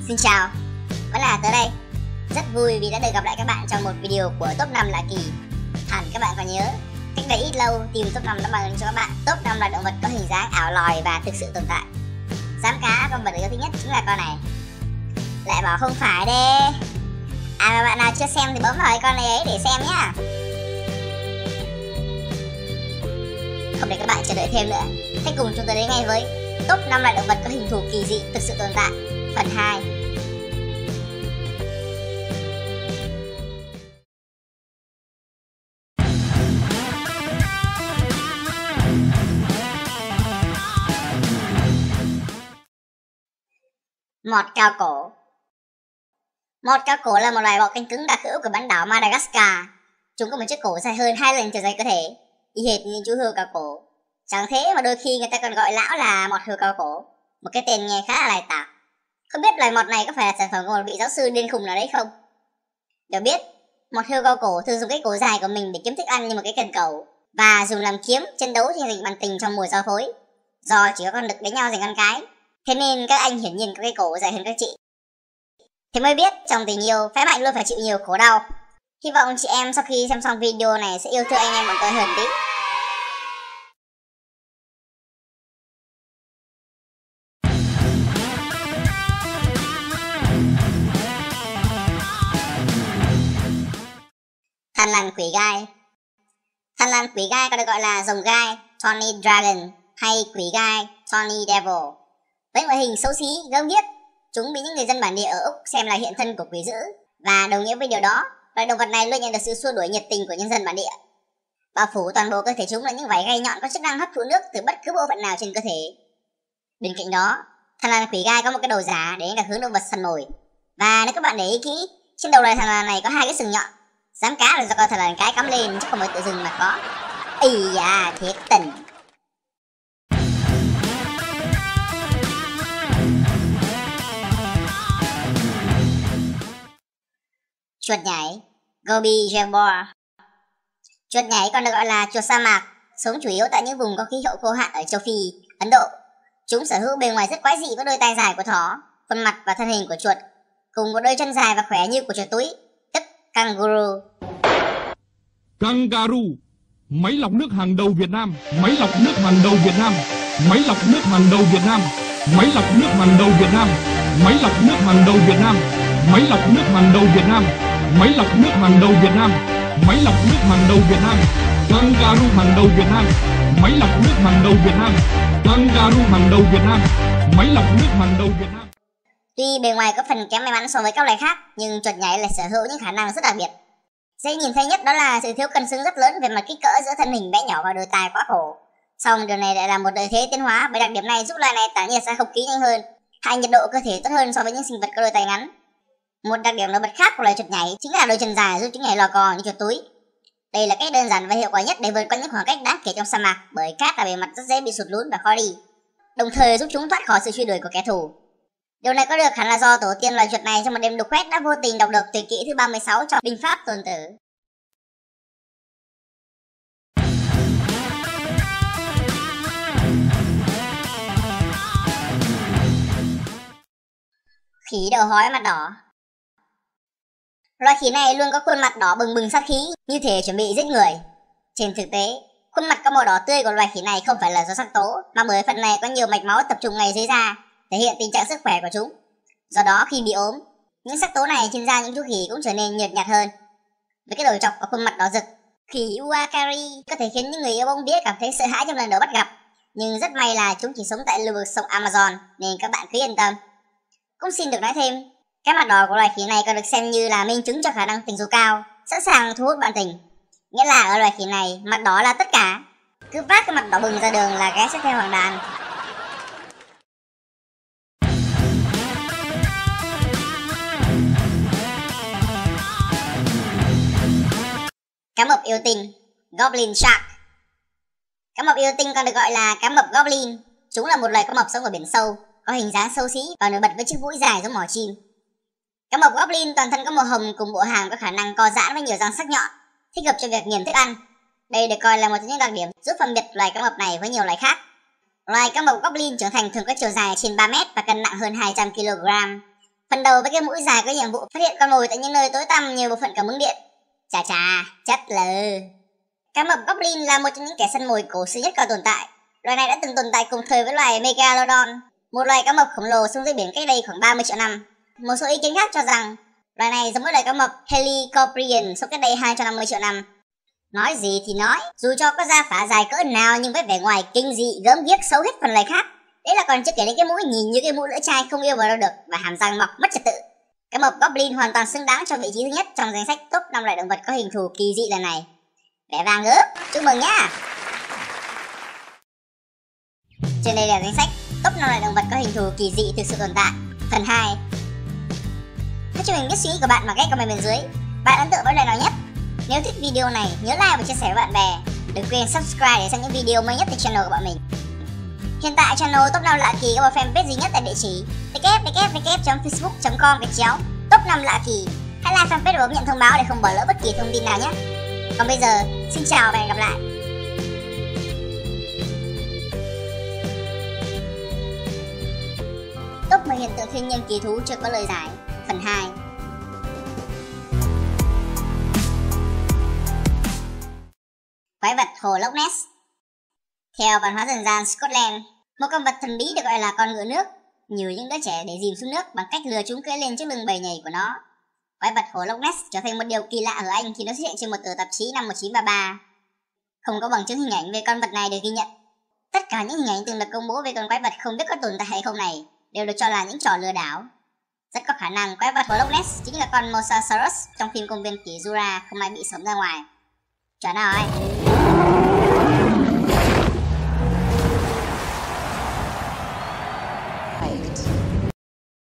Xin chào, vẫn là tới đây. Rất vui vì đã được gặp lại các bạn trong một video của top 5 lạ kỳ. Hẳn các bạn còn nhớ, cách đây ít lâu team top 5 đã mang cho các bạn top 5 loài động vật có hình dáng ảo lòi và thực sự tồn tại. Dám cá, con vật yêu thích nhất chính là con này. Lại bảo không phải đê. Mà bạn nào chưa xem thì bấm vào con này ấy để xem nhá. Không để các bạn chờ đợi thêm nữa, hãy cùng chúng tôi đến ngay với top 5 loài động vật có hình thù kỳ dị thực sự tồn tại phần 2. Mọt cao cổ. Mọt cao cổ là một loài bọ cánh cứng đặc hữu của bán đảo Madagascar. Chúng có một chiếc cổ dài hơn 2 lần chiều dài cơ thể, y hệt như chú hươu cao cổ. Chẳng thế mà đôi khi người ta còn gọi lão là mọt hươu cao cổ, một cái tên nghe khá là lai tạp. Không biết loài mọt này có phải là sản phẩm của một vị giáo sư điên khùng nào đấy không? Được biết, mọt hươu cao cổ thường dùng cái cổ dài của mình để kiếm thức ăn như một cái cần cầu, và dùng làm kiếm chiến đấu trên dịch bàn tình trong mùa giao phối. Do chỉ có con đực đánh nhau giành con cái, thế nên các anh hiển nhiên có cái cổ dài hơn các chị. Thế mới biết trong tình yêu, phái mạnh luôn phải chịu nhiều khổ đau. Hy vọng chị em sau khi xem xong video này sẽ yêu thương anh em bọn tôi hơn tí. Thằn lằn quỷ gai. Thằn lằn quỷ gai còn được gọi là rồng gai, Tawny Dragon, hay quỷ gai, Tawny Devil. Với ngoại hình xấu xí, gớm ghiếc, chúng bị những người dân bản địa ở Úc xem là hiện thân của quỷ dữ, và đồng nghĩa với điều đó, loài động vật này luôn nhận được sự xua đuổi nhiệt tình của nhân dân bản địa. Bao phủ toàn bộ cơ thể chúng là những vảy gai nhọn có chức năng hấp thụ nước từ bất cứ bộ phận nào trên cơ thể. Bên cạnh đó, thằn lằn quỷ gai có một cái đầu giả để đặc hướng động vật săn mồi. Và nếu các bạn để ý kỹ, trên đầu loài thằn lằn này có 2 cái sừng nhọn. Dám cá là do con thằn lằn cái cắm lên chứ không phải tự dưng mà có. Ây da, thiệt tình. Chuột nhảy, Gobi Jaguar. Chuột nhảy còn được gọi là chuột sa mạc, sống chủ yếu tại những vùng có khí hậu khô hạn ở châu Phi, Ấn Độ. Chúng sở hữu bề ngoài rất quái dị với đôi tai dài của thỏ, khuôn mặt và thân hình của chuột, cùng một đôi chân dài và khỏe như của chuột túi, tức kangaroo. Kangaroo, máy lọc nước hàng đầu Việt Nam, máy lọc nước hàng đầu Việt Nam, máy lọc nước hàng đầu Việt Nam, máy lọc nước hàng đầu Việt Nam, máy lọc nước hàng đầu Việt Nam, máy lọc nước hàng đầu Việt Nam, máy lọc nước hàng đầu Việt Nam, máy lọc nước hàng đầu Việt Nam, Kangaroo hàng đầu Việt Nam, máy lọc nước hàng đầu Việt Nam, Kangaroo hàng đầu Việt Nam, máy lọc nước hàng đầu Việt Nam. Tuy bề ngoài có phần kém may mắn so với các loài khác, nhưng chuột nhảy lại sở hữu những khả năng rất đặc biệt. Dễ nhìn thấy nhất đó là sự thiếu cân xứng rất lớn về mặt kích cỡ giữa thân hình bé nhỏ và đôi tai quá khổ. Song điều này lại là một lợi thế tiến hóa, bởi đặc điểm này giúp loài này tản nhiệt ra không khí nhanh hơn, hạ nhiệt độ cơ thể tốt hơn so với những sinh vật có đôi tai ngắn. Một đặc điểm nổi bật khác của loài chuột nhảy chính là đôi chân dài giúp chúng nhảy lò cò như chuột túi. Đây là cách đơn giản và hiệu quả nhất để vượt qua những khoảng cách đáng kể trong sa mạc, bởi cát là bề mặt rất dễ bị sụt lún và khó đi, đồng thời giúp chúng thoát khỏi sự truy đuổi của kẻ thù. Điều này có được hẳn là do tổ tiên loài chuột này trong một đêm đục khoét đã vô tình đọc được tuyệt kỹ thứ 36 trong binh pháp Tôn Tử. Khỉ đầu hói mặt đỏ. Loài khỉ này luôn có khuôn mặt đỏ bừng bừng sát khí, như thể chuẩn bị giết người. Trên thực tế, khuôn mặt có màu đỏ tươi của loài khỉ này không phải là do sắc tố, mà bởi phần này có nhiều mạch máu tập trung ngay dưới da, thể hiện tình trạng sức khỏe của chúng. Do đó khi bị ốm, những sắc tố này trên da những chú khỉ cũng trở nên nhợt nhạt hơn. Với cái đầu trọc và khuôn mặt đỏ rực, khỉ Uakari có thể khiến những người yêu bông đĩa cảm thấy sợ hãi trong lần đầu bắt gặp. Nhưng rất may là chúng chỉ sống tại lưu vực sông Amazon, nên các bạn cứ yên tâm. Cũng xin được nói thêm, cái mặt đỏ của loài khỉ này còn được xem như là minh chứng cho khả năng tình dục cao, sẵn sàng thu hút bạn tình. Nghĩa là ở loài khỉ này, mặt đỏ là tất cả. Cứ vác cái mặt đỏ bừng ra đường là ghé sẽ theo hoàng đàn. Cá mập yêu tinh, Goblin Shark. Cá mập yêu tinh còn được gọi là cá mập Goblin. Chúng là một loài cá mập sống ở biển sâu, có hình dáng xấu xí và nổi bật với chiếc mũi dài giống mỏ chim. Cá mập Goblin toàn thân có màu hồng cùng bộ hàm có khả năng co giãn với nhiều răng sắc nhọn, thích hợp cho việc nghiền thức ăn. Đây được coi là một trong những đặc điểm giúp phân biệt loài cá mập này với nhiều loài khác. Loài cá mập Goblin trưởng thành thường có chiều dài trên 3 mét và cân nặng hơn 200 kg. Phần đầu với cái mũi dài có nhiệm vụ phát hiện con mồi tại những nơi tối tăm nhiều bộ phận cảm ứng điện. Chà chà, chất lờ. Cá mập Goblin là một trong những kẻ săn mồi cổ xưa nhất còn tồn tại. Loài này đã từng tồn tại cùng thời với loài Megalodon, một loài cá mập khổng lồ sống dưới biển cách đây khoảng 30 triệu năm. Một số ý kiến khác cho rằng loài này giống với loài cá mập Helicoprion sống cách đây 250 triệu năm. Nói gì thì nói, dù cho có da phả dài cỡ nào nhưng với vẻ ngoài kinh dị, gớm ghiếc xấu hết phần loài khác. Đấy là còn chưa kể đến cái mũi nhìn như cái mũi lưỡi chai không yêu vào đâu được và hàm răng mọc mất trật tự. Cá mập Goblin hoàn toàn xứng đáng cho vị trí thứ nhất trong danh sách top 5 loài động vật có hình thù kỳ dị lần này. Vẻ vàng ướp, chúc mừng nhá! Trên đây là danh sách top 5 loài động vật có hình thù kỳ dị thực sự tồn tại. Phần 2. Hãy cho mình biết suy nghĩ của bạn bằng cách comment bên dưới. Bạn ấn tượng với loài nào nhất? Nếu thích video này, nhớ like và chia sẻ với bạn bè. Đừng quên subscribe để xem những video mới nhất từ channel của bọn mình. Hiện tại channel Top 5 Lạ Kỳ có một fanpage duy nhất tại địa chỉ www.facebook.com/top 5 Lạ Kỳ. Hãy like fanpage và bấm nhận thông báo để không bỏ lỡ bất kỳ thông tin nào nhé. Còn bây giờ, xin chào và hẹn gặp lại. Top 10 hiện tượng thiên nhiên kỳ thú chưa có lời giải. Phần 2. Quái vật hồ Loch Ness. Theo văn hóa dân gian Scotland, một con vật thần bí được gọi là con ngựa nước nhiều những đứa trẻ để dìm xuống nước bằng cách lừa chúng cưỡi lên chiếc lưng bầy nhảy của nó. Quái vật hồ Loch Ness trở thành một điều kỳ lạ ở Anh khi nó xuất hiện trên một tờ tạp chí năm 1933. Không có bằng chứng hình ảnh về con vật này được ghi nhận. Tất cả những hình ảnh từng được công bố về con quái vật không biết có tồn tại hay không này đều được cho là những trò lừa đảo. Rất có khả năng quái vật hồ Loch Ness chính là con Mosasaurus trong phim công viên kỷ Jura không ai bị sống ra ngoài. Chuẩn rồi. Right.